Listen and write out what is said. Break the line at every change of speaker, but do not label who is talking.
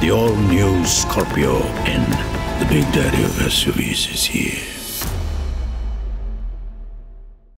The all-new Scorpio-N, the big daddy of SUVs, is here.